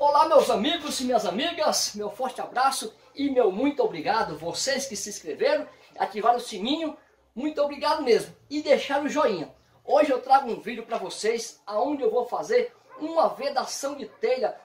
Olá meus amigos e minhas amigas, meu forte abraço e meu muito obrigado, vocês que se inscreveram, ativaram o sininho, muito obrigado mesmo, e deixaram o joinha. Hoje eu trago um vídeo para vocês, onde eu vou fazer uma vedação de telha.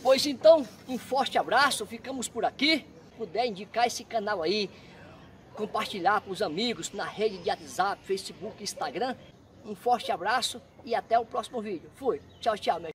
Pois então, um forte abraço, ficamos por aqui. Se puder indicar esse canal aí, compartilhar com os amigos na rede de WhatsApp, Facebook, Instagram. Um forte abraço e até o próximo vídeo. Fui. Tchau, tchau.